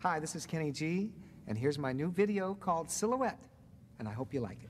Hi, this is Kenny G, and here's my new video called Silhouette, and I hope you like it.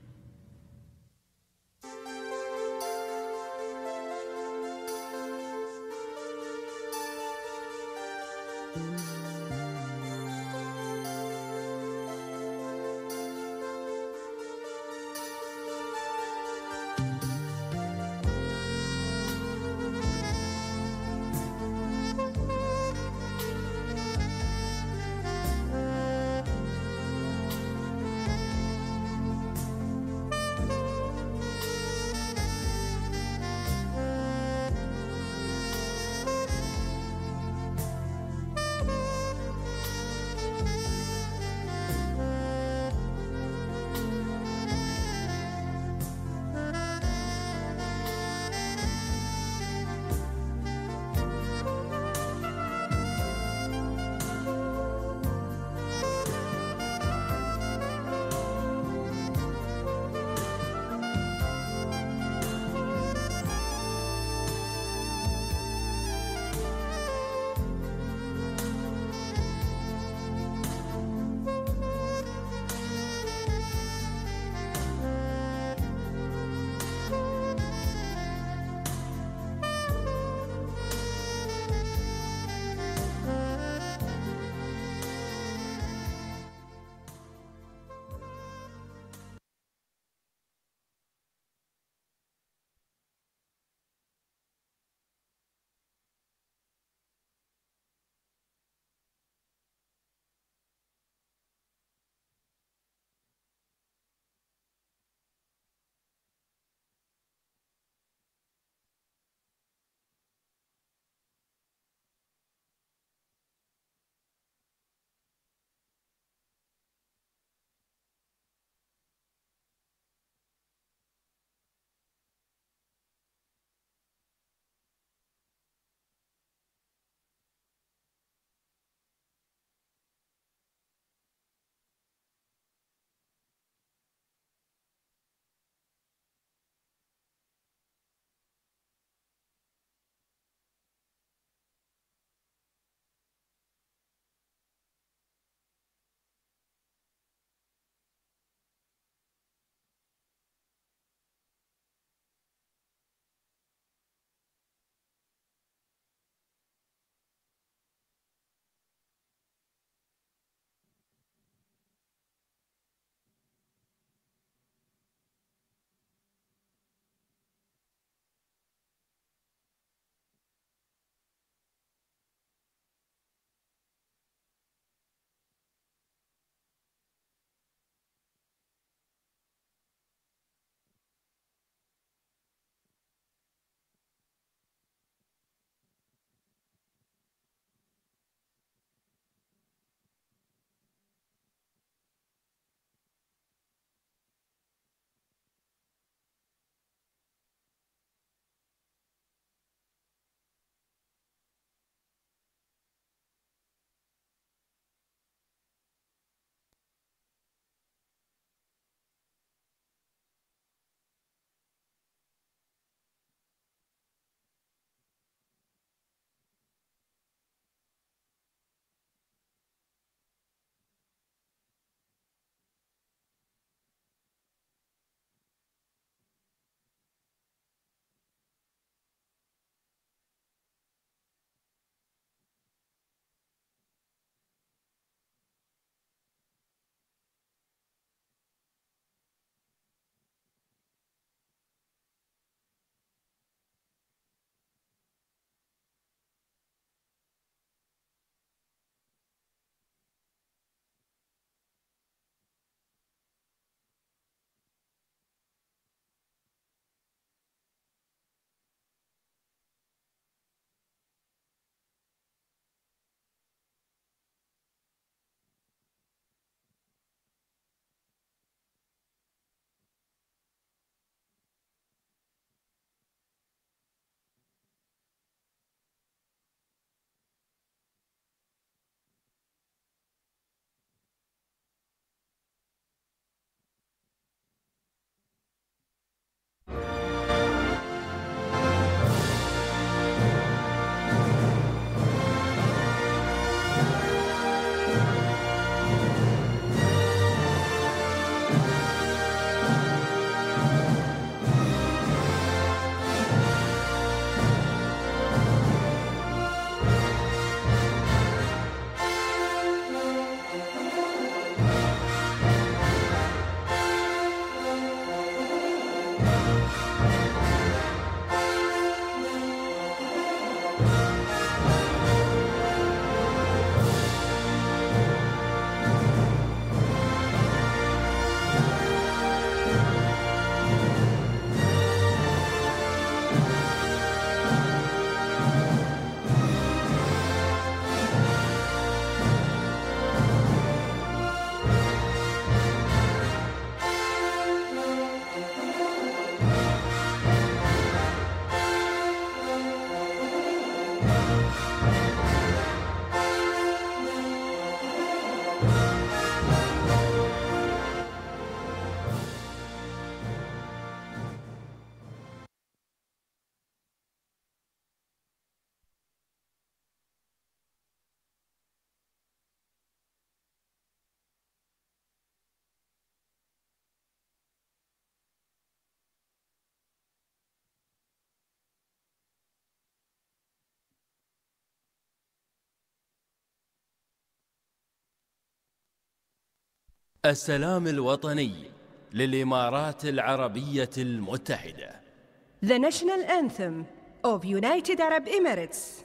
السلام الوطني للإمارات العربية المتحدة. The national anthem of United Arab Emirates.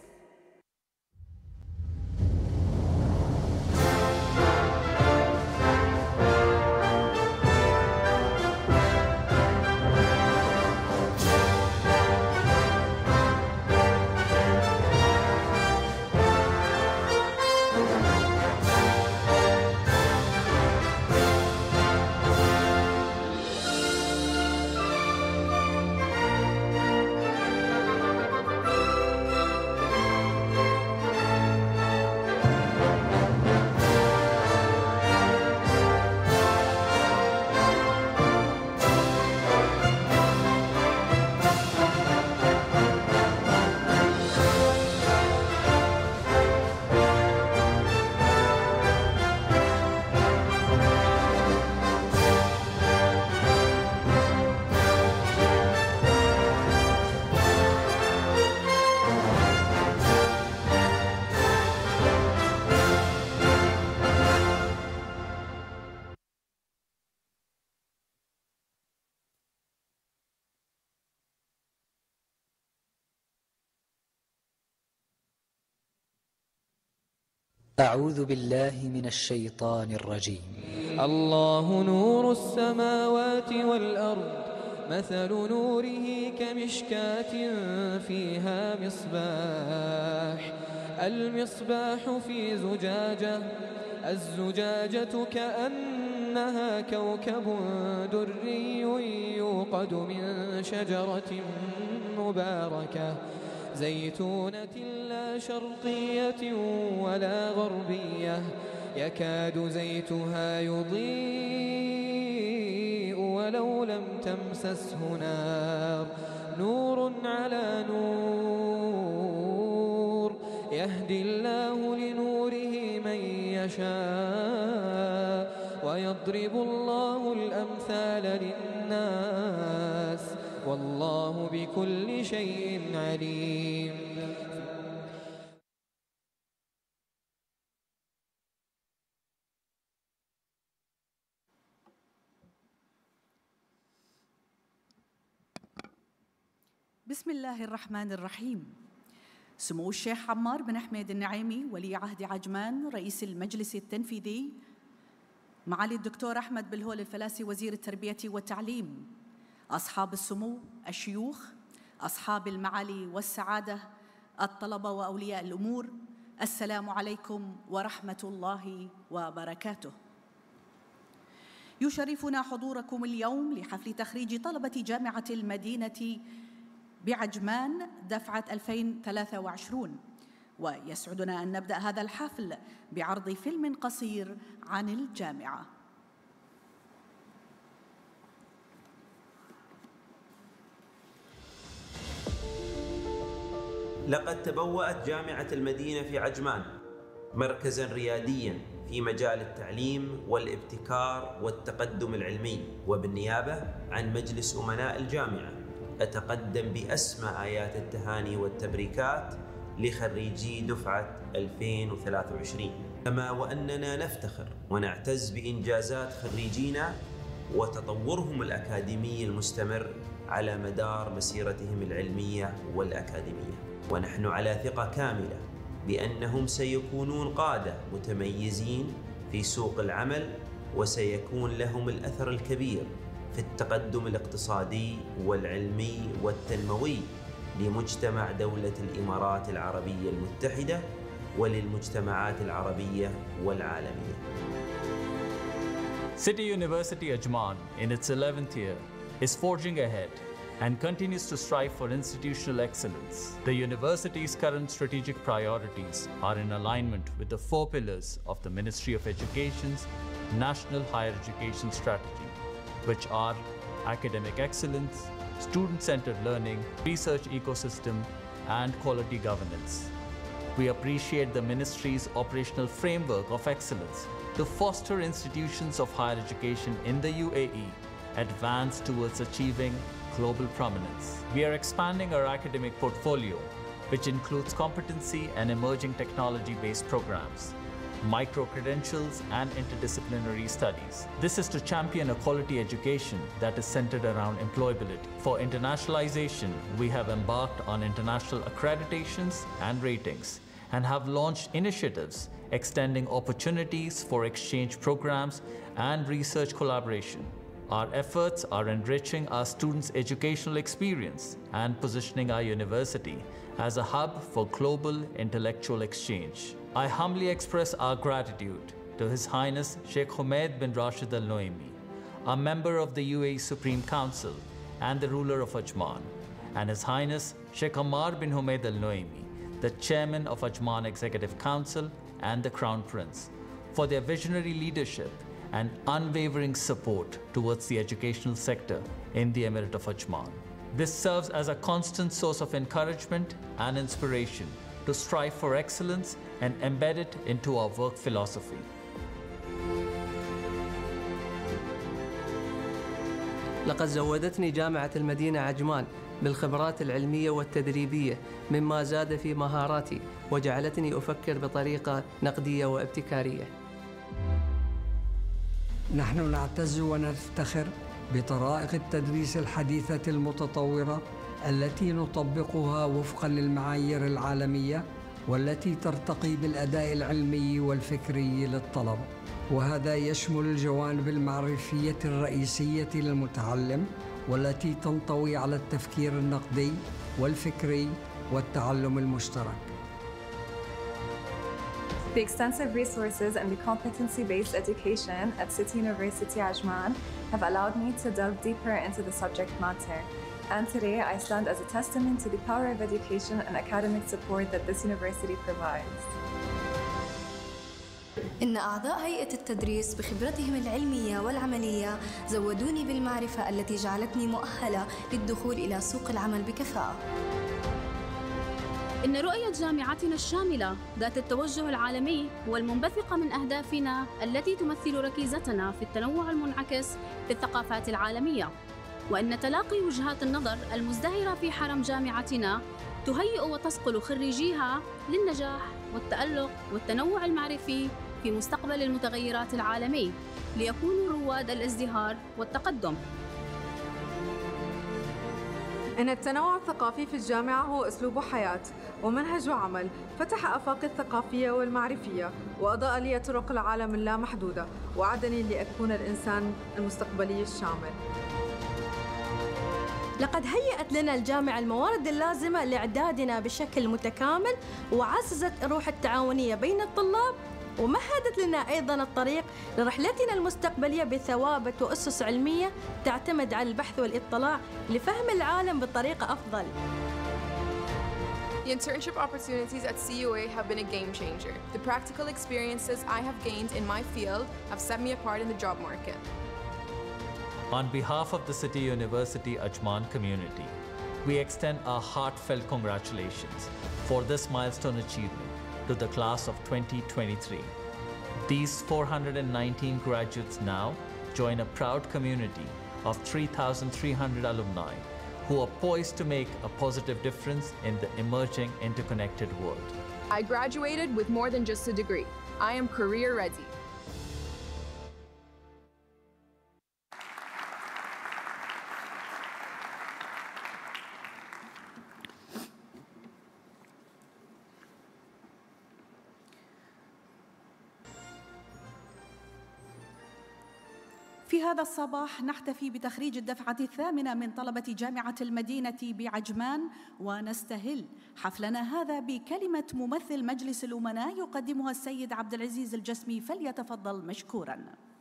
أعوذ بالله من الشيطان الرجيم. الله نور السماوات والأرض، مثل نوره كمشكاة فيها مصباح، المصباح في زجاجة، الزجاجة كأنها كوكب دري يوقد من شجرة مباركة زيتونة لا شرقية ولا غربية، يكاد زيتها يضيء ولو لم تمسسه نار، نور على نور، يهدي الله لنوره من يشاء، ويضرب الله الأمثال للناس، والله بكل شيء عليم. بسم الله الرحمن الرحيم. سمو الشيخ عمار بن حميد النعيمي ولي عهد عجمان رئيس المجلس التنفيذي، معالي الدكتور أحمد بالهول الفلاسي وزير التربية والتعليم، أصحاب السمو، الشيوخ، أصحاب المعالي والسعادة، الطلبة وأولياء الأمور، السلام عليكم ورحمة الله وبركاته. يشرفنا حضوركم اليوم لحفل تخريج طلبة جامعة المدينة بعجمان دفعة 2023، ويسعدنا أن نبدأ هذا الحفل بعرض فيلم قصير عن الجامعة. لقد تبوأت جامعة المدينة في عجمان مركزاً ريادياً في مجال التعليم والابتكار والتقدم العلمي، وبالنيابة عن مجلس أمناء الجامعة أتقدم بأسمى آيات التهاني والتبريكات لخريجي دفعة 2023، كما وأننا نفتخر ونعتز بإنجازات خريجينا وتطورهم الأكاديمي المستمر على مدار مسيرتهم العلمية والأكاديمية، ونحن على ثقة كاملة بأنهم سيكونون قادة متميزين في سوق العمل، وسيكون لهم الأثر الكبير في التقدم الاقتصادي والعلمي والتنموي لمجتمع دولة الإمارات العربية المتحدة وللمجتمعات العربية والعالمية. City University Ajman, in its 11th year, is forging ahead and continues to strive for institutional excellence. The university's current strategic priorities are in alignment with the 4 pillars of the Ministry of Education's National Higher Education Strategy, which are academic excellence, student-centered learning, research ecosystem, and quality governance. We appreciate the Ministry's operational framework of excellence to foster institutions of higher education in the UAE advance towards achieving global prominence. We are expanding our academic portfolio, which includes competency and emerging technology-based programs. micro-credentials, and interdisciplinary studies. This is to champion a quality education that is centered around employability. For internationalization, we have embarked on international accreditations and ratings and have launched initiatives extending opportunities for exchange programs and research collaboration. Our efforts are enriching our students' educational experience and positioning our university as a hub for global intellectual exchange. I humbly express our gratitude to His Highness Sheikh Humaid bin Rashid Al Noaimi, a member of the UAE Supreme Council and the ruler of Ajman, and His Highness Sheikh Ammar bin Humaid Al Noaimi, the chairman of Ajman Executive Council and the Crown Prince, for their visionary leadership and unwavering support towards the educational sector in the Emirate of Ajman. This serves as a constant source of encouragement and inspiration to strive for excellence and embed it into our work philosophy. لقد زودتني جامعة المدينة عجمان بالخبرات العلمية والتدريبية مما زاد في مهاراتي وجعلتني أفكر بطريقة نقدية وابتكارية. نحن نعتز ونفتخر بطرائق التدريس الحديثة المتطورة التي نطبقها وفقاً للمعايير العالمية والتي ترتقي بالأداء العلمي والفكري للطلبة، وهذا يشمل الجوانب المعرفية الرئيسية للمتعلم والتي تنطوي على التفكير النقدي والفكري والتعلم المشترك. The extensive resources and the competency-based education at City University Ajman have allowed me to delve deeper into the subject matter. And today I stand as a testament to the power of education and academic support that this university provides. إن أعضاء هيئة التدريس بخبرتهم العلمية والعملية زودوني بالمعرفة التي جعلتني مؤهلة للدخول إلى سوق العمل بكفاءة. إن رؤية جامعتنا الشاملة ذات التوجه العالمي والمنبثقة من أهدافنا التي تمثل ركيزتنا في التنوع المنعكس في الثقافات العالمية، وإن تلاقي وجهات النظر المزدهرة في حرم جامعتنا تهيئ وتصقل خريجيها للنجاح والتألق والتنوع المعرفي في مستقبل المتغيرات العالمي ليكونوا رواد الازدهار والتقدم. إن التنوع الثقافي في الجامعة هو أسلوب حياة ومنهج عمل فتح آفاقي الثقافية والمعرفية وأضاء لي طرق العالم اللامحدودة وعدني لأكون الإنسان المستقبلي الشامل. لقد هيأت لنا الجامعة الموارد اللازمة لإعدادنا بشكل متكامل وعززت الروح التعاونية بين الطلاب ومهدت لنا أيضاً الطريق لرحلتنا المستقبلية بثوابت وأسس علمية تعتمد على البحث والاطلاع لفهم العالم بطريقة أفضل. The internship opportunities at CUA have been a game changer. The practical experiences I have gained in my field have set me apart in the job market. On behalf of the City University Ajman community, we extend our heartfelt congratulations for this milestone achievement to the class of 2023. These 419 graduates now join a proud community of 3,300 alumni who are poised to make a positive difference in the emerging interconnected world. I graduated with more than just a degree. I am career ready. في هذا الصباح نحتفي بتخريج الدفعة الثامنة من طلبة جامعة المدينة بعجمان، ونستهل حفلنا هذا بكلمة ممثل مجلس الأمناء يقدمها السيد عبد العزيز الجسمي، فليتفضل مشكوراً.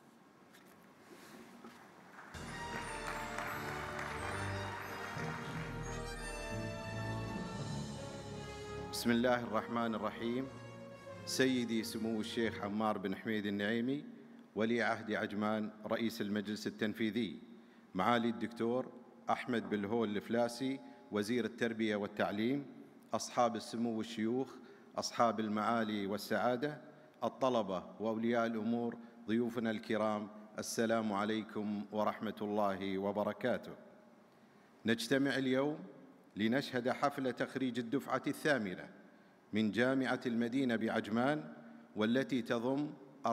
بسم الله الرحمن الرحيم. سيدي سمو الشيخ عمار بن حميد النعيمي ولي عهد عجمان رئيس المجلس التنفيذي، معالي الدكتور أحمد بالهول الفلاسي وزير التربية والتعليم، أصحاب السمو والشيوخ، أصحاب المعالي والسعادة، الطلبة وأولياء الأمور، ضيوفنا الكرام، السلام عليكم ورحمة الله وبركاته. نجتمع اليوم لنشهد حفل تخريج الدفعة الثامنة من جامعة المدينة بعجمان، والتي تضم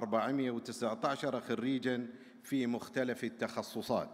419 خريجاً في مختلف التخصصات.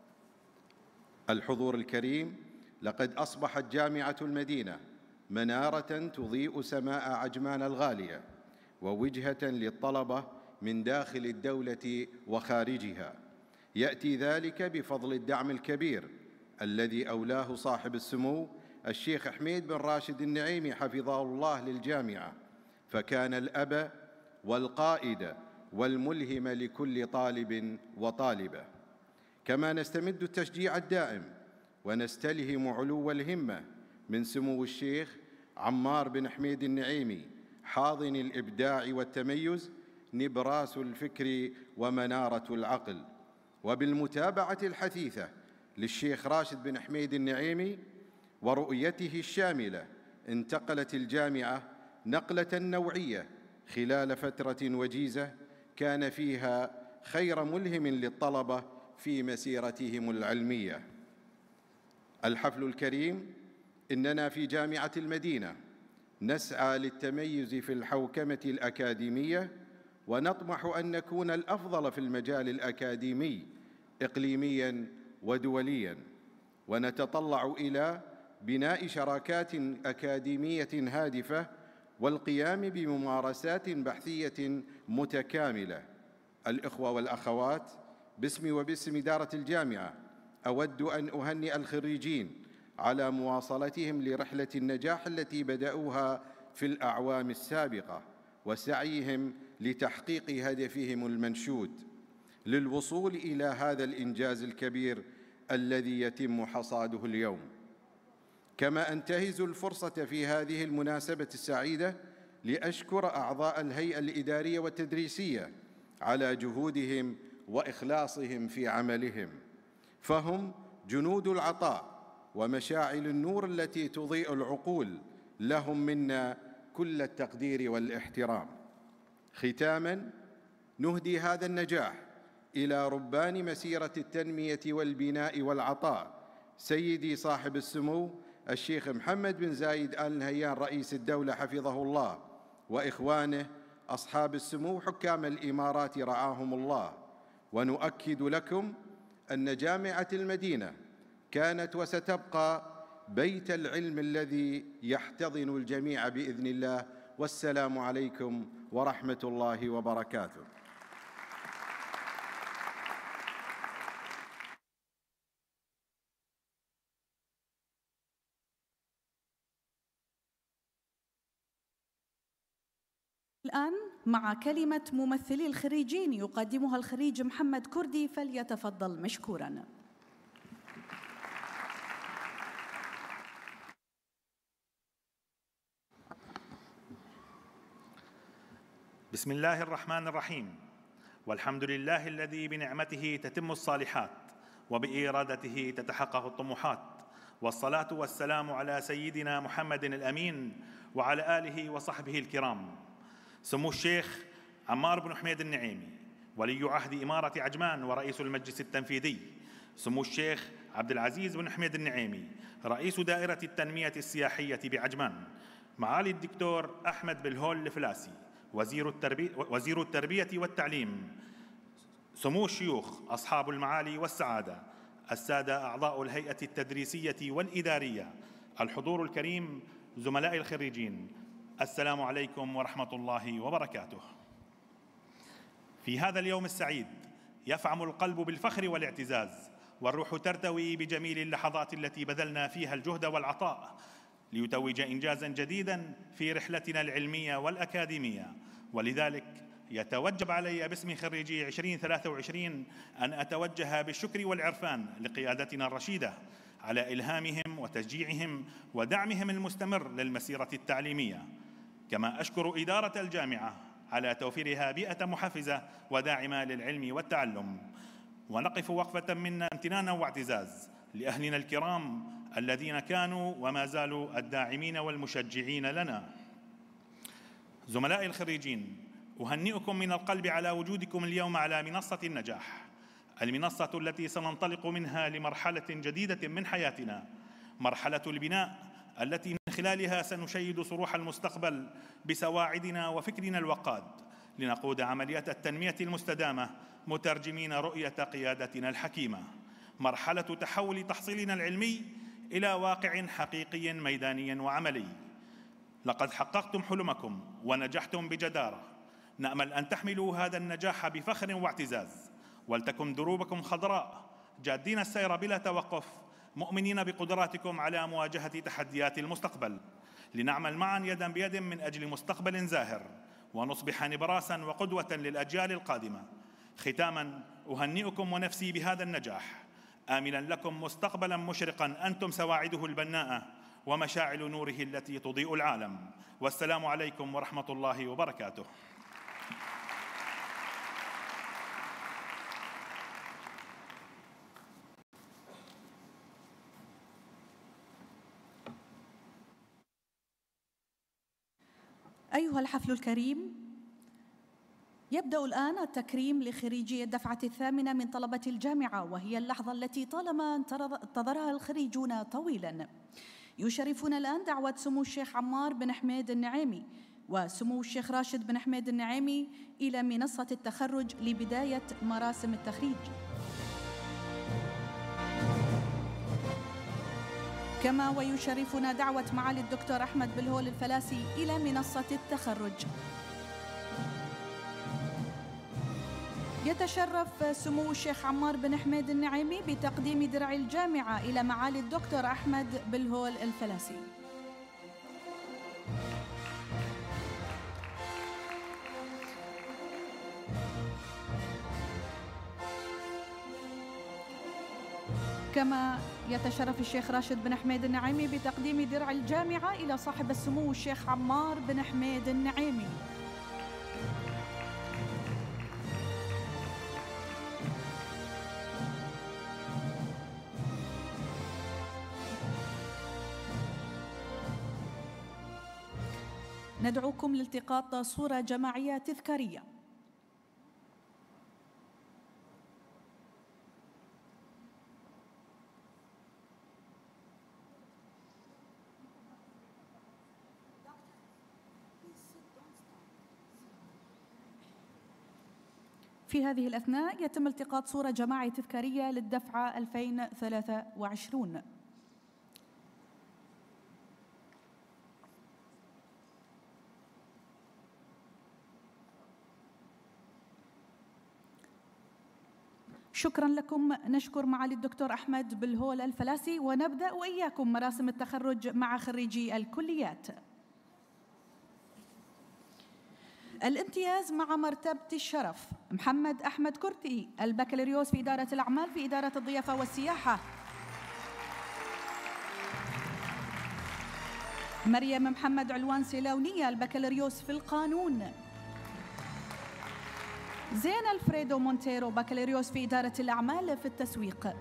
الحضور الكريم، لقد أصبحت جامعة المدينة منارة تضيء سماء عجمان الغالية ووجهة للطلبة من داخل الدولة وخارجها. يأتي ذلك بفضل الدعم الكبير الذي أولاه صاحب السمو الشيخ حميد بن راشد النعيمي حفظه الله للجامعة، فكان الأب والقائد والملهم لكل طالب وطالبة. كما نستمد التشجيع الدائم ونستلهم علو الهمة من سمو الشيخ عمار بن حميد النعيمي، حاضن الإبداع والتميز، نبراس الفكر ومنارة العقل. وبالمتابعة الحثيثة للشيخ راشد بن حميد النعيمي ورؤيته الشاملة، انتقلت الجامعة نقلة نوعية خلال فترة وجيزة كان فيها خير ملهم للطلبة في مسيرتهم العلمية. الحفل الكريم، إننا في جامعة المدينة نسعى للتميز في الحوكمة الأكاديمية، ونطمح أن نكون الأفضل في المجال الأكاديمي إقليمياً ودولياً، ونتطلع إلى بناء شراكات أكاديمية هادفة والقيام بممارسات بحثية متكاملة. الإخوة والأخوات، باسمي وباسم إدارة الجامعة أود أن أهنئ الخريجين على مواصلتهم لرحلة النجاح التي بدأوها في الأعوام السابقة، وسعيهم لتحقيق هدفهم المنشود للوصول إلى هذا الإنجاز الكبير الذي يتم حصاده اليوم. كما أنتهز الفرصة في هذه المناسبة السعيدة لأشكر أعضاء الهيئة الإدارية والتدريسية على جهودهم وإخلاصهم في عملهم، فهم جنود العطاء ومشاعل النور التي تضيء العقول. لهم منا كل التقدير والاحترام. ختاماً، نهدي هذا النجاح إلى ربان مسيرة التنمية والبناء والعطاء، سيدي صاحب السمو الشيخ محمد بن زايد آل نهيان رئيس الدولة حفظه الله، وإخوانه أصحاب السمو حكام الإمارات رعاهم الله. ونؤكد لكم أن جامعة المدينة كانت وستبقى بيت العلم الذي يحتضن الجميع بإذن الله. والسلام عليكم ورحمة الله وبركاته. الآن مع كلمة ممثلي الخريجين يقدمها الخريج محمد كردي، فليتفضل مشكوراً. بسم الله الرحمن الرحيم، والحمد لله الذي بنعمته تتم الصالحات وبإرادته تتحقق الطموحات، والصلاة والسلام على سيدنا محمد الأمين وعلى آله وصحبه الكرام. سمو الشيخ عمار بن حميد النعيمي ولي عهد إمارة عجمان ورئيس المجلس التنفيذي، سمو الشيخ عبد العزيز بن حميد النعيمي رئيس دائرة التنمية السياحية بعجمان، معالي الدكتور أحمد بالهول الفلاسي وزير التربية والتعليم، سمو الشيوخ أصحاب المعالي والسعادة، السادة أعضاء الهيئة التدريسية والإدارية، الحضور الكريم، زملاء الخريجين، السلام عليكم ورحمة الله وبركاته. في هذا اليوم السعيد يفعم القلب بالفخر والاعتزاز، والروح ترتوي بجميل اللحظات التي بذلنا فيها الجهد والعطاء ليتوج إنجازاً جديداً في رحلتنا العلمية والأكاديمية. ولذلك يتوجب علي باسم خريجي 2023 أن أتوجه بالشكر والعرفان لقيادتنا الرشيدة على إلهامهم وتشجيعهم ودعمهم المستمر للمسيرة التعليمية. كما أشكر إدارة الجامعة على توفيرها بيئة محفزة وداعمة للعلم والتعلم. ونقف وقفة منا امتنانا واعتزاز لأهلنا الكرام الذين كانوا وما زالوا الداعمين والمشجعين لنا. زملائي الخريجين، أهنئكم من القلب على وجودكم اليوم على منصة النجاح، المنصة التي سننطلق منها لمرحلة جديدة من حياتنا، مرحلة البناء التي خلالها سنشيد صروح المستقبل بسواعدنا وفكرنا الوقاد لنقود عملية التنمية المستدامة مترجمين رؤية قيادتنا الحكيمة، مرحلة تحول تحصيلنا العلمي إلى واقع حقيقي ميداني وعملي. لقد حققتم حلمكم ونجحتم بجدارة، نأمل أن تحملوا هذا النجاح بفخر واعتزاز، ولتكن دروبكم خضراء جادين السير بلا توقف، مؤمنين بقدراتكم على مواجهة تحديات المستقبل، لنعمل معا يدا بيد من أجل مستقبل زاهر ونصبح نبراسا وقدوة للأجيال القادمة. ختاما أهنئكم ونفسي بهذا النجاح، آملا لكم مستقبلا مشرقا أنتم سواعده البناءة ومشاعل نوره التي تضيء العالم. والسلام عليكم ورحمة الله وبركاته. أيها الحفل الكريم، يبدأ الآن التكريم لخريجي الدفعة الثامنة من طلبة الجامعة، وهي اللحظة التي طالما انتظرها الخريجون طويلاً. يشرفون الآن دعوة سمو الشيخ عمار بن حميد النعيمي وسمو الشيخ راشد بن حميد النعيمي إلى منصة التخرج لبداية مراسم التخريج. كما ويشرفنا دعوة معالي الدكتور أحمد بلهول الفلاسي إلى منصة التخرج. يتشرف سمو الشيخ عمار بن حميد النعيمي بتقديم درع الجامعة إلى معالي الدكتور أحمد بلهول الفلاسي. كما يتشرف الشيخ راشد بن حميد النعيمي بتقديم درع الجامعة إلى صاحب السمو الشيخ عمار بن حميد النعيمي. ندعوكم لالتقاط صورة جماعية تذكارية. في هذه الأثناء يتم التقاط صورة جماعية تذكارية للدفعة 2023. شكرا لكم. نشكر معالي الدكتور أحمد بلهول الفلاسي، ونبدأ وإياكم مراسم التخرج مع خريجي الكليات. الامتياز مع مرتبة الشرف: محمد أحمد كرتي، البكالوريوس في إدارة الأعمال في إدارة الضيافة والسياحة. مريم محمد علوان سيلونية، البكالوريوس في القانون. زين الفريدو مونتيرو، بكالوريوس في إدارة الأعمال في التسويق.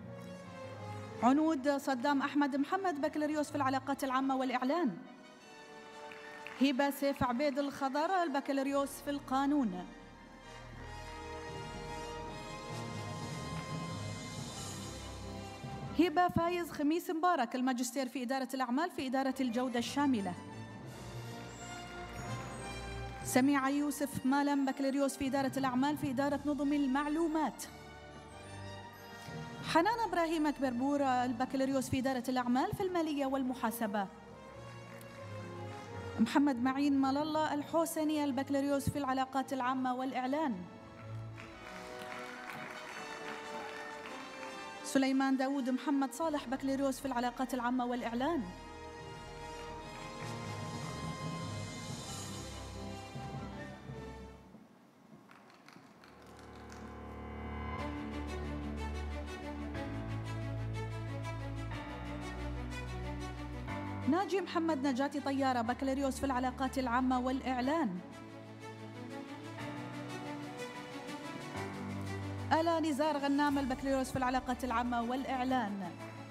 عنود صدام أحمد محمد، بكالوريوس في العلاقات العامة والإعلان. هبة سيف عبيد الخضر، البكالوريوس في القانون. هبة فايز خميس مبارك، الماجستير في إدارة الأعمال في إدارة الجودة الشاملة. سميعة يوسف مالم، بكالوريوس في إدارة الأعمال في إدارة نظم المعلومات. حنان إبراهيم كبربور، البكالوريوس في إدارة الأعمال في المالية والمحاسبة. محمد معين مال الله الحوسني، البكالوريوس في العلاقات العامة والإعلان. سليمان داود محمد صالح، بكالوريوس في العلاقات العامة والإعلان. ناجي محمد نجاتي طيارة، بكالوريوس في العلاقات العامة والإعلان. آلا نزار غنام، البكالوريوس في العلاقات العامة والإعلان.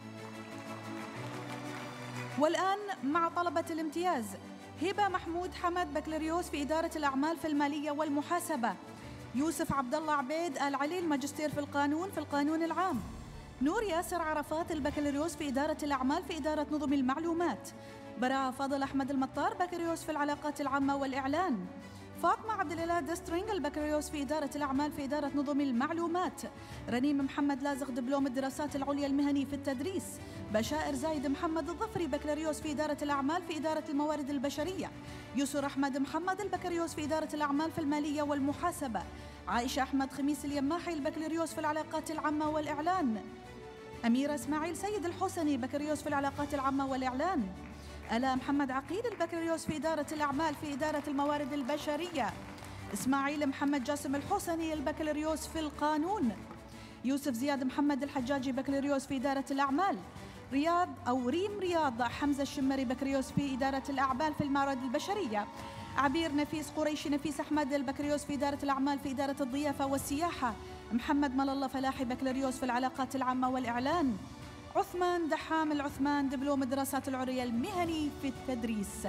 والآن مع طلبة الامتياز: هبة محمود حمد، بكالوريوس في إدارة الأعمال في المالية والمحاسبة. يوسف عبد الله عبيد العلي، الماجستير في القانون العام. نور ياسر عرفات البكالوريوس في إدارة الأعمال في إدارة نظم المعلومات. براء فاضل أحمد المطار بكالوريوس في العلاقات العامة والإعلان. فاطمة عبد الإله دسترينج البكالوريوس في إدارة الأعمال في إدارة نظم المعلومات. رنيم محمد لازق دبلوم الدراسات العليا المهني في التدريس. بشائر زايد محمد الظفري بكالوريوس في إدارة الأعمال في إدارة الموارد البشرية. يسر أحمد محمد البكالوريوس في إدارة الأعمال في المالية والمحاسبة. عائشة أحمد خميس اليماحي البكالوريوس في العلاقات العامة والإعلان. أميرة إسماعيل سيد الحسني بكالوريوس في العلاقات العامة والإعلان. ألا محمد عقيل البكالوريوس في إدارة الأعمال في إدارة الموارد البشرية. إسماعيل محمد جاسم الحسني البكالوريوس في القانون. يوسف زياد محمد الحجاجي بكالوريوس في إدارة الأعمال. ريم رياض حمزة الشمري بكالوريوس في إدارة الأعمال في الموارد البشرية. عبير نفيس قريشي نفيس أحمد البكالوريوس في إدارة الأعمال في إدارة الضيافة والسياحة. محمد مل الله فلاحي بكالوريوس في العلاقات العامة والإعلان. عثمان دحام العثمان دبلوم الدراسات العليا المهني في التدريس.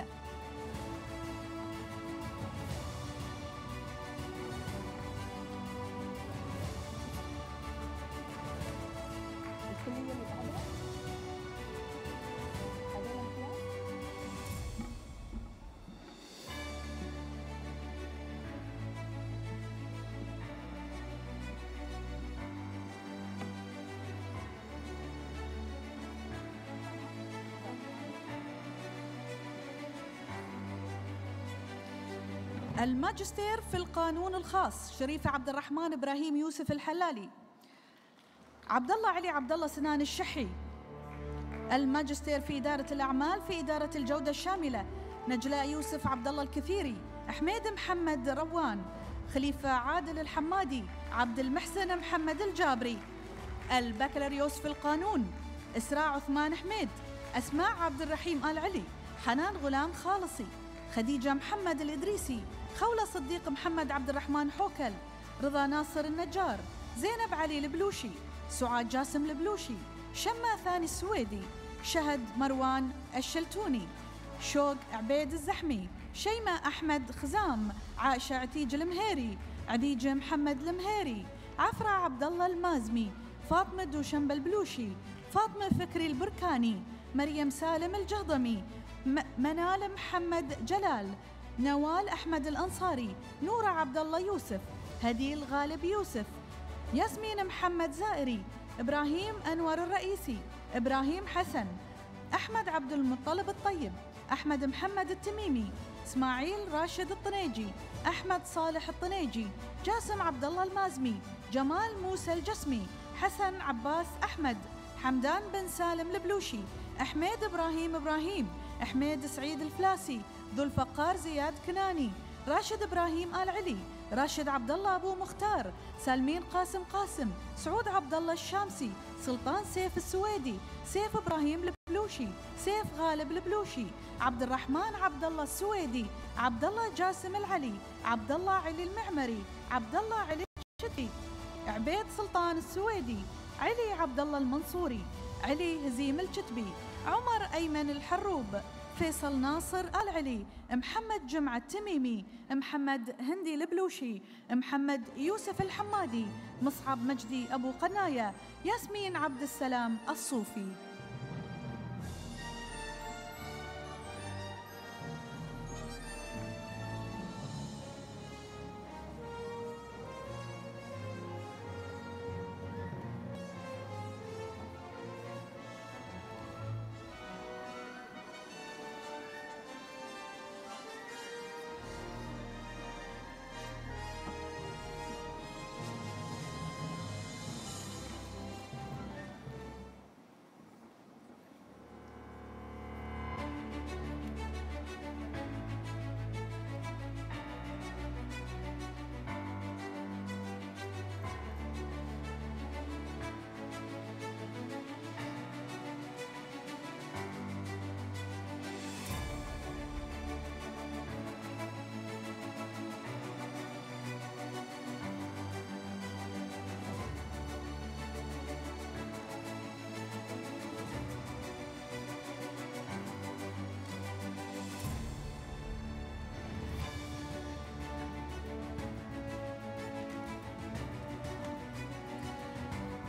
الماجستير في القانون الخاص شريفة عبد الرحمن إبراهيم يوسف الحلالي. عبد الله علي عبد الله سنان الشحي. الماجستير في إدارة الأعمال في إدارة الجودة الشاملة نجلاء يوسف عبد الله الكثيري. حميد محمد روان. خليفة عادل الحمادي. عبد المحسن محمد الجابري. البكالوريوس في القانون إسراء عثمان حميد. أسماء عبد الرحيم آل علي. حنان غلام خالصي. خديجة محمد الإدريسي. خولة صديق محمد عبد الرحمن حوكل. رضا ناصر النجار. زينب علي البلوشي. سعاد جاسم البلوشي. شمة ثاني السويدي. شهد مروان الشلتوني. شوق عبيد الزحمي. شيماء أحمد خزام. عائشة عتيج المهيري. عديجة محمد المهيري. عفرة عبد الله المازمي. فاطمة دوشنبه البلوشي. فاطمة فكري البركاني. مريم سالم الجهضمي. منال محمد جلال. نوال أحمد الأنصاري. نورة عبد الله يوسف. هديل غالب يوسف. ياسمين محمد زائري. إبراهيم أنور الرئيسي. إبراهيم حسن. أحمد عبد المطلب الطيب. أحمد محمد التميمي. إسماعيل راشد الطنيجي. أحمد صالح الطنيجي. جاسم عبد الله المازمي. جمال موسى الجسمي. حسن عباس أحمد. حمدان بن سالم البلوشي. أحمد إبراهيم. أحمد سعيد الفلاسي. ذو الفقار زياد كناني. راشد إبراهيم آل علي. راشد عبد الله أبو مختار. سالمين قاسم. سعود عبد الله الشامسي. سلطان سيف السويدي. سيف إبراهيم البلوشي. سيف غالب البلوشي. عبد الرحمن عبد الله السويدي. عبد الله جاسم العلي. عبد الله علي المعمري. عبد الله علي الشتي. عبيد سلطان السويدي. علي عبد الله المنصوري. علي هزيم الكتبي. عمر أيمن الحروب. فيصل ناصر آل علي. محمد جمعة التميمي. محمد هندي البلوشي. محمد يوسف الحمادي. مصعب مجدي أبو قناية. ياسمين عبد السلام الصوفي.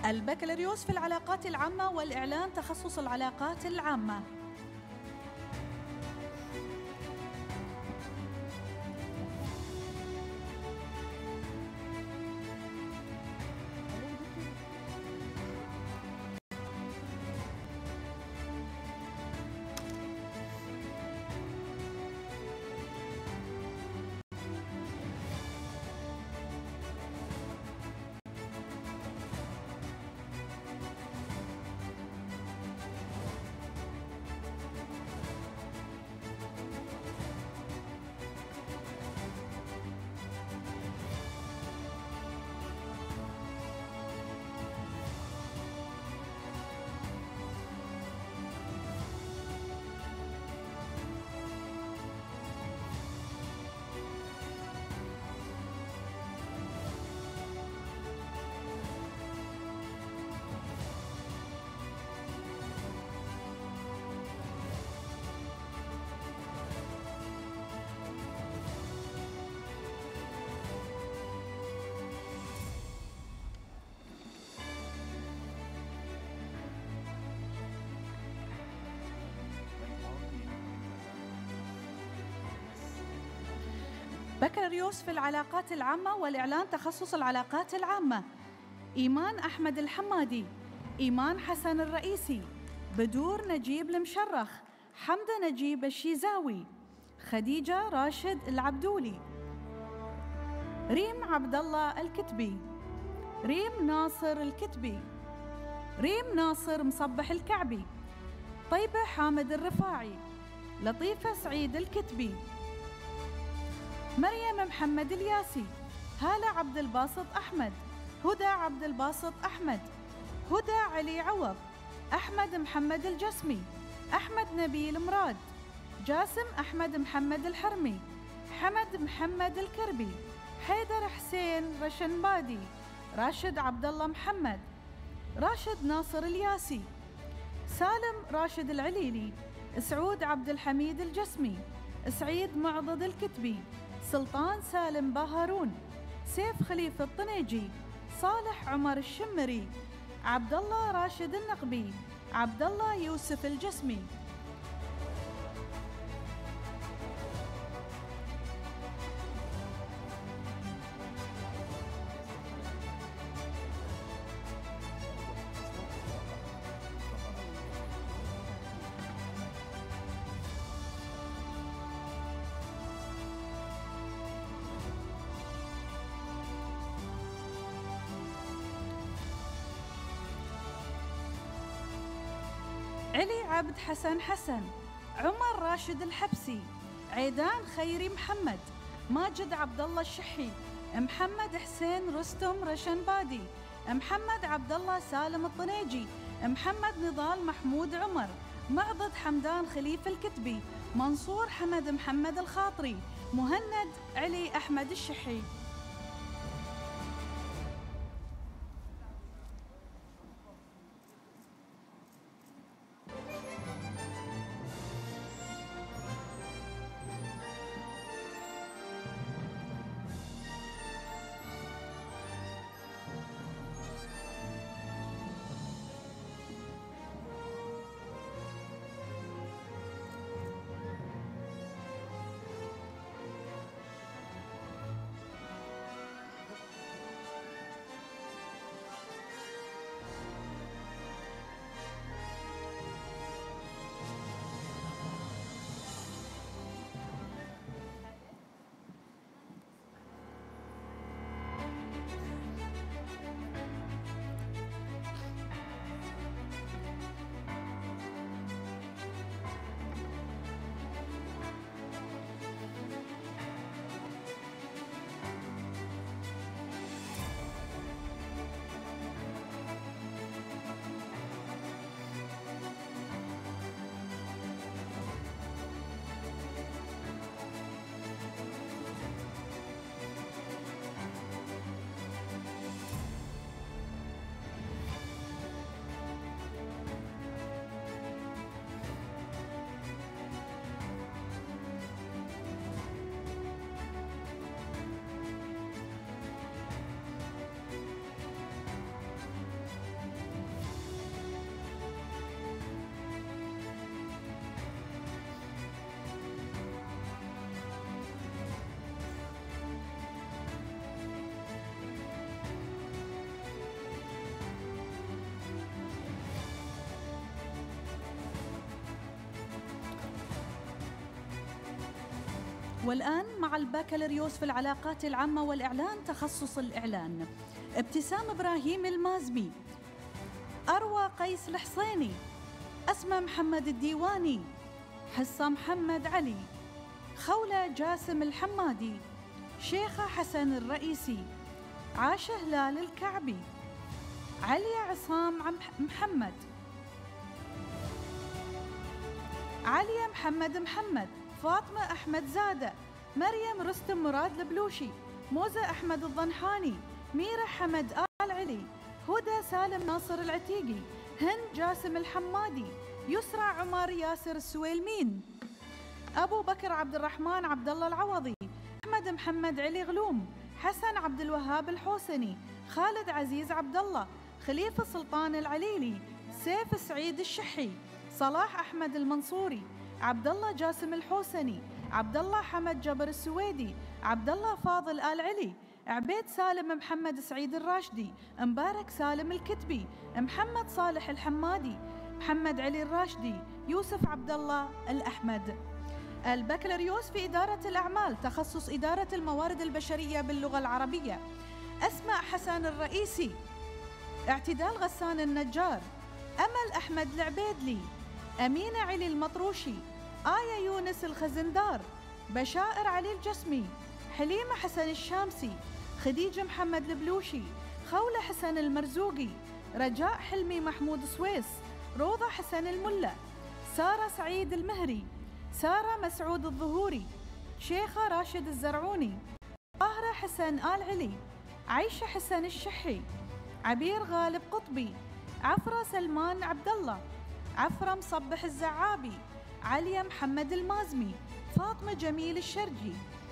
البكالوريوس في العلاقات العامة والإعلان تخصص العلاقات العامة. بكالوريوس في العلاقات العامة والإعلان تخصص العلاقات العامة. إيمان أحمد الحمادي، إيمان حسن الرئيسي، بدور نجيب المشرخ، حمدة نجيب الشيزاوي، خديجة راشد العبدولي، ريم عبد الله الكتبي، ريم ناصر الكتبي، ريم ناصر مصبح الكعبي، طيبة حامد الرفاعي، لطيفة سعيد الكتبي، مريم محمد الياسي، هالة عبد الباسط أحمد، هدى عبد الباسط أحمد، هدى علي عوض، أحمد محمد الجسمي، أحمد نبيل مراد، جاسم أحمد محمد الحرمي، حمد محمد الكربي، حيدر حسين رشنبادي، راشد عبد الله محمد، راشد ناصر الياسي، سالم راشد العليلي، سعود عبد الحميد الجسمي، سعيد معضد الكتبي، سلطان سالم باهارون، سيف خليفة الطنيجي، صالح عمر الشمري، عبد الله راشد النقبي، عبد الله يوسف الجسمي. علي عبد حسن حسن، عمر راشد الحبسي، عيدان خيري محمد، ماجد عبد الله الشحي، محمد حسين رستم رشنبادي، محمد عبد الله سالم الطنيجي، محمد نضال محمود عمر، معضد حمدان خليفة الكتبي، منصور حمد محمد الخاطري، مهند علي أحمد الشحي. والآن مع البكالوريوس في العلاقات العامة والإعلان تخصص الإعلان، ابتسام إبراهيم المازمي، أروى قيس الحصيني، أسماء محمد الديواني، حصة محمد علي، خولة جاسم الحمادي، شيخة حسن الرئيسي، عاشة هلال الكعبي، عليا عصام محمد، عليا محمد، فاطمة أحمد زادة، مريم رستم مراد البلوشي، موزة أحمد الضنحاني، ميرة حمد آل علي، هدى سالم ناصر العتيقي، هند جاسم الحمادي، يسرى عمر ياسر السويلمين، أبو بكر عبد الرحمن عبد الله العوضي، أحمد محمد علي غلوم، حسن عبد الوهاب الحوسني، خالد عزيز عبد الله، خليفة سلطان العليلي، سيف سعيد الشحي، صلاح أحمد المنصوري، عبد الله جاسم الحوسني، عبد الله حمد جبر السويدي، عبد الله فاضل آل علي، عبيد سالم محمد سعيد الراشدي، مبارك سالم الكتبي، محمد صالح الحمادي، محمد علي الراشدي، يوسف عبد الله الأحمد. البكالوريوس في إدارة الأعمال تخصص إدارة الموارد البشرية باللغة العربية، أسماء حسن الرئيسي، اعتدال غسان النجار، أمل أحمد العبيدلي، أمينة علي المطروشي، آية يونس الخزندار، بشائر علي الجسمي، حليمة حسن الشامسي، خديجة محمد البلوشي، خولة حسن المرزوقي، رجاء حلمي محمود سويس، روضة حسن الملا، سارة سعيد المهري، سارة مسعود الظهوري، شيخة راشد الزرعوني، طاهرة حسن آل علي، عيشة حسن الشحي، عبير غالب قطبي، عفرة سلمان عبد الله، عفرة مصبح الزعابي، عليا محمد المازمي، فاطمة جميل الشرجي،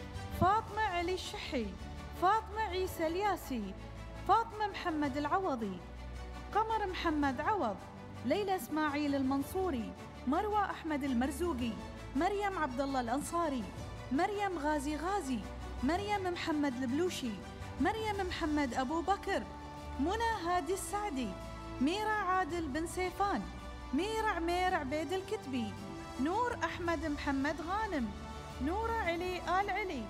فاطمة علي الشحي، فاطمة عيسى الياسي، فاطمة محمد العوضي، قمر محمد عوض، ليلى اسماعيل المنصوري، مروى أحمد المرزوقي، مريم عبد الله الأنصاري، مريم غازي، مريم محمد البلوشي، مريم محمد أبو بكر، منى هادي السعدي، ميرا عادل بن سيفان، ميرا عمير عبيد الكتبي، نور أحمد محمد غانم، نورة علي آل علي،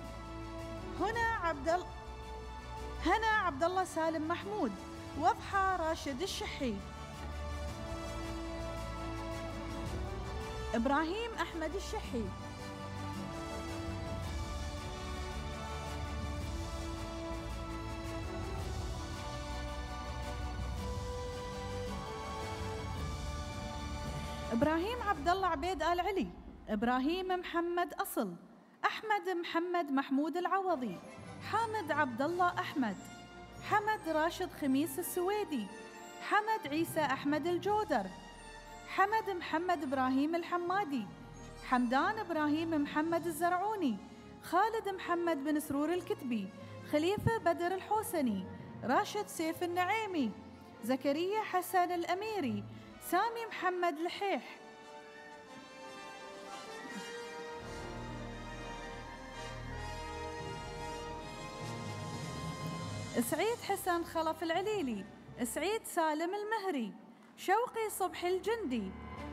هنا عبد الله سالم محمود، وضحى راشد الشحي، إبراهيم أحمد الشحي، إبراهيم عبد الله عبيد آل علي، إبراهيم محمد أصل، أحمد محمد محمود العوضي، حامد عبد الله أحمد، حمد راشد خميس السويدي، حمد عيسى أحمد الجودر، حمد محمد إبراهيم الحمادي، حمدان إبراهيم محمد الزرعوني، خالد محمد بن سرور الكتبي، خليفة بدر الحوسني، راشد سيف النعيمي، زكريا حسن الأميري، سامي محمد لحيح، سعيد حسن خلف العليلي، سعيد سالم المهري، شوقي صبحي الجندي،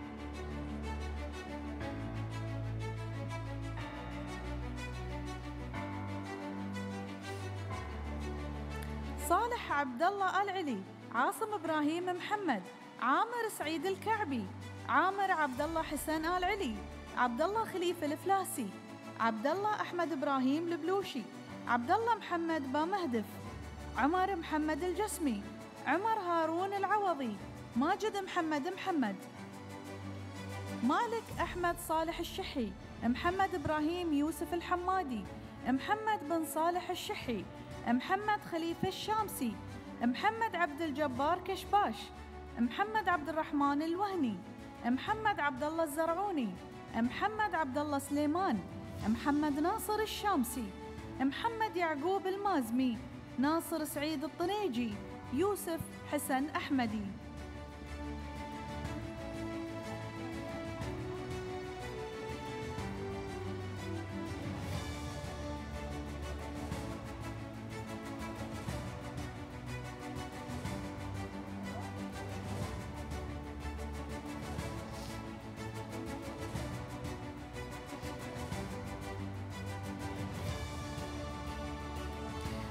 صالح عبد الله آل علي، عاصم إبراهيم محمد، عامر سعيد الكعبي، عامر عبد الله حسن آل علي، عبد الله خليفة الفلاسي، عبد الله أحمد إبراهيم البلوشي، عبد الله محمد بامهدف، عمر محمد الجسمي، عمر هارون العوضي، ماجد محمد، مالك أحمد صالح الشحي، محمد إبراهيم يوسف الحمادي، محمد بن صالح الشحي، محمد خليفة الشامسي، محمد عبد الجبار كشباش، محمد عبد الرحمن الوهني، محمد عبد الله الزرعوني، محمد عبد الله سليمان، محمد ناصر الشامسي، محمد يعقوب المازمي، ناصر سعيد الطنيجي، يوسف حسن أحمدي.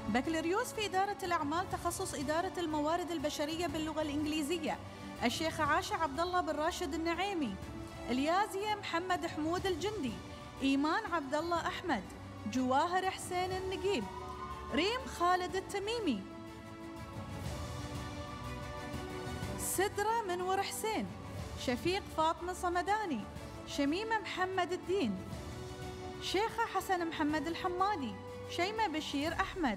بكالوريوس في إدارة الأعمال تخصص إدارة الموارد البشرية باللغة الإنجليزية الشيخة عاشة عبد الله بن راشد النعيمي. اليازية محمد حمود الجندي. إيمان عبد الله أحمد. جواهر حسين النقيب. ريم خالد التميمي. سدرة منور حسين. شفيق فاطمة صمداني. شميمة محمد الدين. شيخة حسن محمد الحمادي. شيمة بشير أحمد.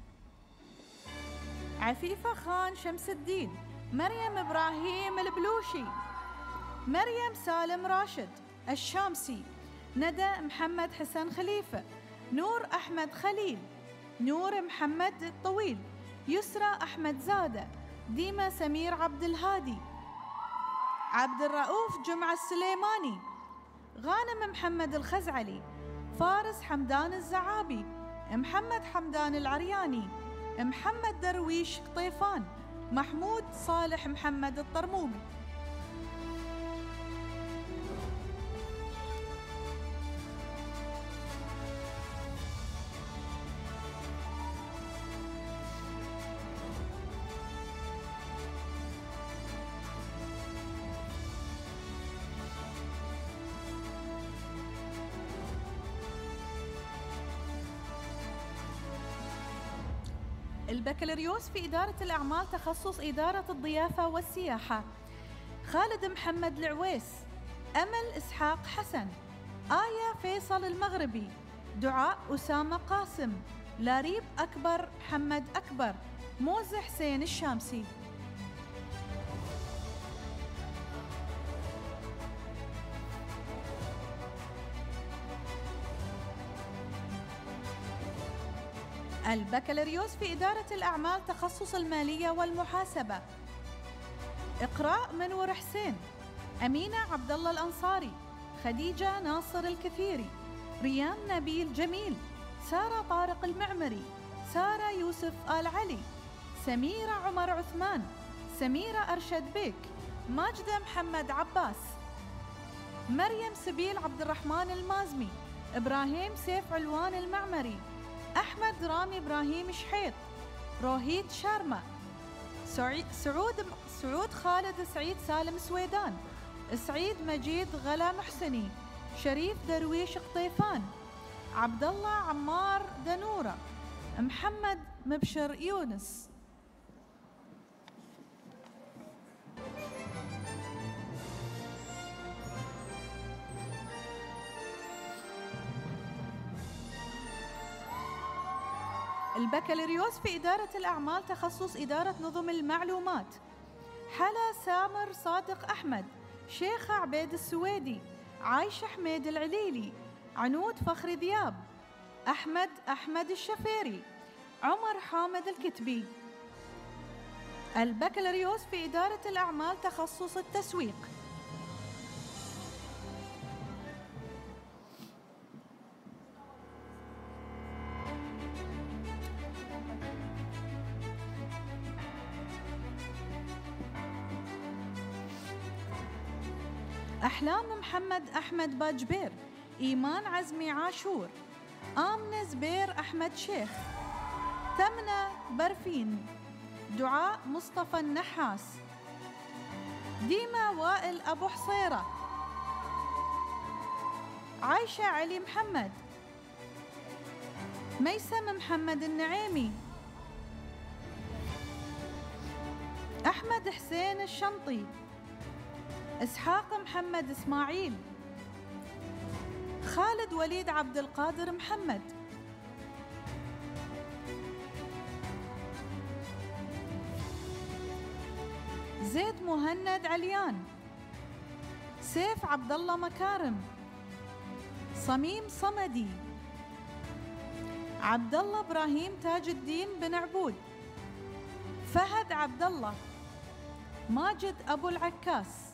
عفيفة خان شمس الدين. مريم إبراهيم البلوشي. مريم سالم راشد الشامسي. ندى محمد حسن خليفة. نور أحمد خليل. نور محمد الطويل. يسرى أحمد زادة. ديما سمير عبد الهادي. عبد الرؤوف جمعة السليماني. غانم محمد الخزعلي. فارس حمدان الزعابي. محمد حمدان العرياني. محمد درويش قطيفان. محمود صالح محمد الطرمومي. البكالوريوس في إدارة الأعمال تخصص إدارة الضيافة والسياحة خالد محمد العويس. أمل إسحاق حسن. آية فيصل المغربي. دعاء أسامة قاسم. لاريب أكبر محمد أكبر. موزة حسين الشامسي. البكالوريوس في إدارة الأعمال تخصص المالية والمحاسبة إقراء منور حسين. أمينة عبد الله الأنصاري. خديجة ناصر الكثيري. ريان نبيل جميل. سارة طارق المعمري. سارة يوسف آل علي. سميرة عمر عثمان. سميرة أرشد بيك. ماجدة محمد عباس. مريم سبيل عبد الرحمن المازمي. إبراهيم سيف علوان المعمري. أحمد رامي إبراهيم شحيط. روهيد شارما. سعود خالد سعيد سالم سويدان. سعيد مجيد غلا محسني. شريف درويش قطيفان. عبد الله عمار دنورة. محمد مبشر يونس. البكالوريوس في إدارة الأعمال تخصص إدارة نظم المعلومات حلا سامر صادق أحمد. شيخة عبيد السويدي. عايشة حميد العليلي. عنود فخر ذياب. أحمد الشفيري. عمر حامد الكتبي. البكالوريوس في إدارة الأعمال تخصص التسويق أحلام محمد أحمد باجبير. إيمان عزمي عاشور. آمنة زبير أحمد شيخ. تمنى برفين. دعاء مصطفى النحاس. ديما وائل أبو حصيرة. عايشة علي محمد. ميسم محمد النعيمي. أحمد حسين الشنطي. إسحاق محمد إسماعيل. خالد وليد عبد القادر محمد. زيد مهند عليان. سيف عبد الله مكارم. صميم صمدي. عبد الله إبراهيم تاج الدين بن عبود. فهد عبد الله. ماجد أبو العكاس.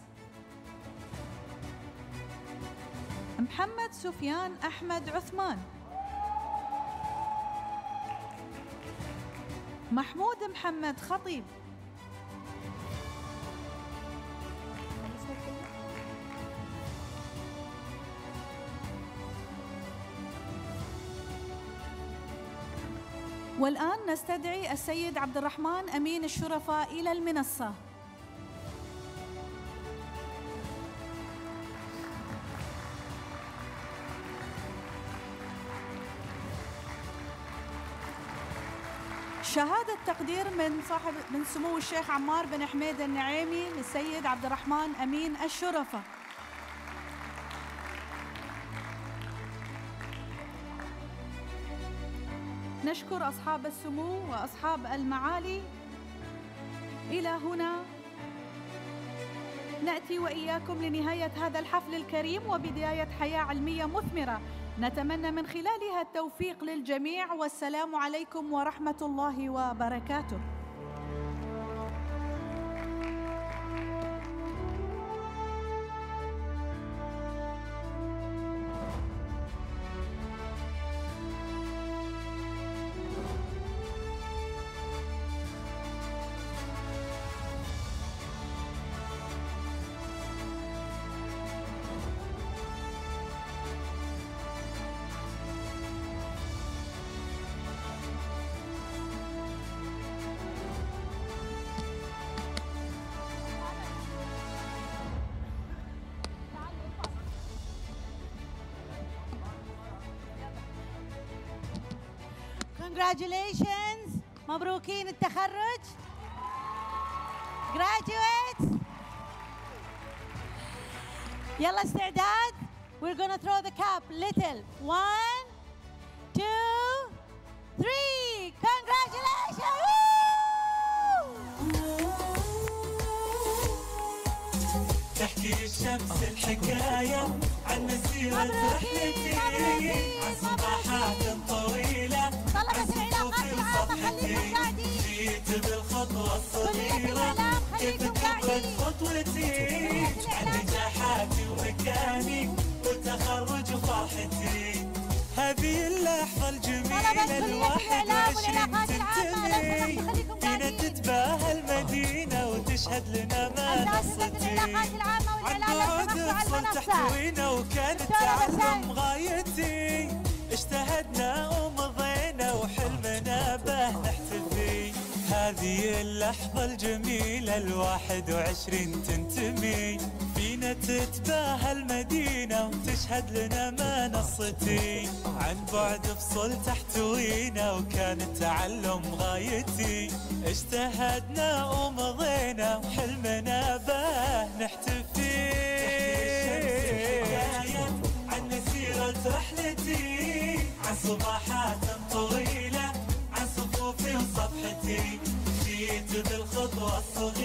محمد سفيان أحمد عثمان. محمود محمد خطيب. والآن نستدعي السيد عبد الرحمن أمين الشرفاء إلى المنصة. شهادة تقدير من سمو الشيخ عمار بن حميد النعيمي للسيد عبد الرحمن أمين الشرفاء. نشكر أصحاب السمو وأصحاب المعالي. إلى هنا نأتي وإياكم لنهاية هذا الحفل الكريم وبداية حياة علمية مثمرة نتمنى من خلالها التوفيق للجميع، والسلام عليكم ورحمة الله وبركاته. Congratulations. مبروكين التخرج. Graduates. يلا استعداد. We're gonna throw the cap little. 1, 2, 3. Congratulations. تحكي الشمس الحكاية عن مسيرة رحلتي، عن صباحات طويلة، عن صفوفي وصفحتي، جيت بالخطوة الصغيرة كيف تكبرت خطوتي، عن نجاحاتي ومكاني والتخرج وفرحتي. هذه اللحظة الجميلة ال21 تنتمي فينا تتباهى المدينة وتشهد لنا ما نصتي، عن بعد بصل تحتوينا وكان التعلم غايتي، اجتهدنا ومضينا وحلمنا به نحتفي. هذه اللحظة الجميلة ال21 تنتمي فينا تتباهى المدينة وتشهد لنا ما نصتي، عن بعد بصل تحتوينا وكان التعلم غايتي، اجتهدنا ومضينا وحلمنا به نحتفي. عن مسيرة رحلتي، عن صباحات طويلة، عن صفوفي وصفحتي، جيت بالخطوة الصغيرة